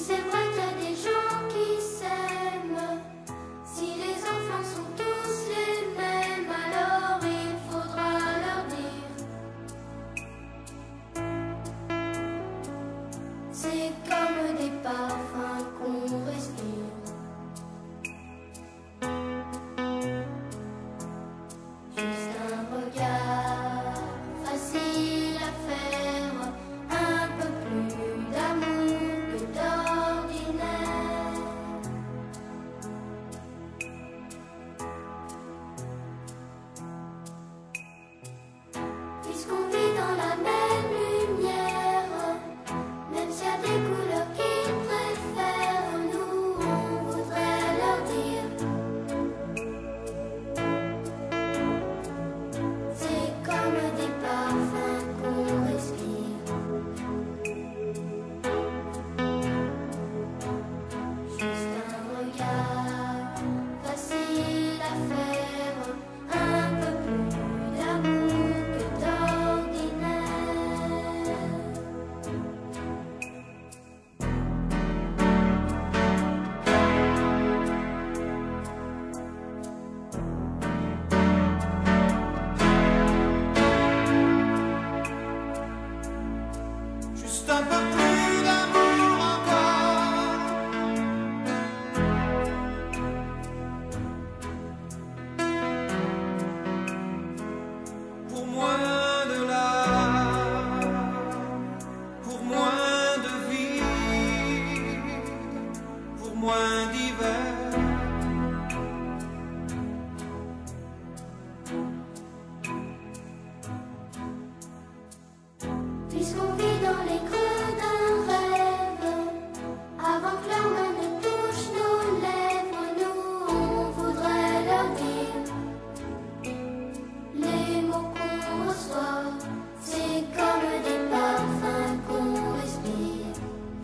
c'est vrai qu'il y a des gens qui s'aiment, si les enfants sont tous les mêmes, alors il faudra leur dire. C'est comme des parfums qu'on respire. Juste un regard facile à faire, un peu plus d'amour que d'ordinaire. Puisqu'on vit dans la même lumière, même s'il y a des couleurs qu'ils préfèrent, nous on voudrait leur dire. C'est comme des parfums qu'on respire. Juste un regard facile à faire, un peu plus d'amour que d'ordinaire. Juste un peu plus d'amour encore. Pour moins de larmes, pour moins de vide, pour moins d'hiver. Puisqu'on vit dans les creux d'un rêve, avant que leurs mains ne touchent nos lèvres, nous on voudrait leur dire. Les mots qu'on reçoit, c'est comme des parfums qu'on respire.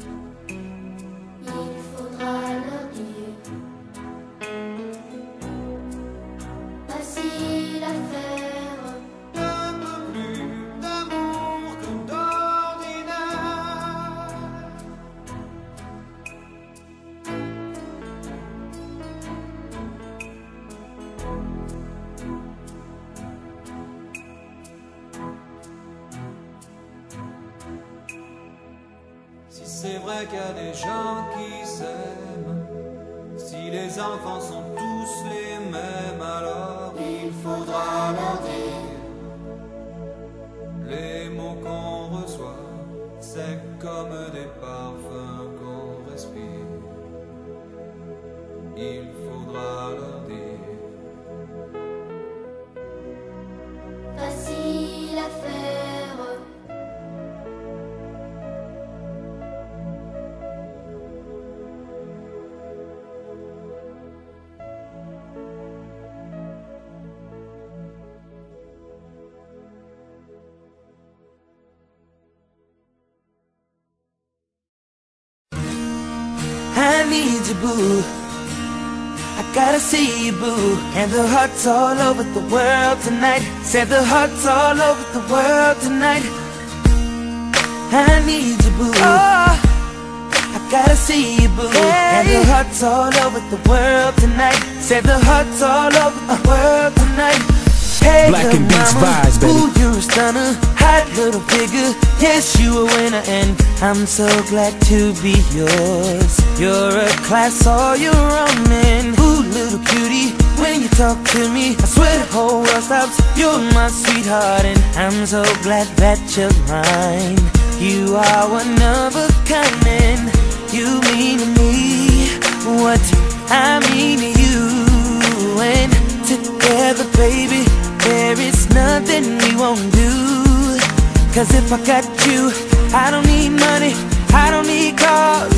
Il faudra leur dire. Facile à faire. Un peu plus d'amour que d'ordinaire. Si c'est vrai qu'il y a des gens qui s'aiment, si les enfants sont tous les mêmes, alors il faudra leur dire. Les mots qu'on reçoit, c'est comme des parfums qu'on respire. Il faudra leur dire. Facile à faire. I need you, boo. I gotta see you, boo. And the hearts all over the world tonight. Said the hearts all over the world tonight. I need you, boo. Oh, I gotta see you, boo. And the hearts all over the world tonight. Said the hearts all over the world tonight. Hey, Black little and Beats mama, vibes, baby. ooh, you're a stunner, hot little figure. Yes, you a winner, and I'm so glad to be yours. You're a class all your own, and ooh, little cutie, when you talk to me, I swear the whole world stops. You're my sweetheart, and I'm so glad that you're mine. You are one of a kind, and you mean to me what I mean to you. And together, baby, there is nothing we won't do. Cause if I got you, I don't need money, I don't need cars,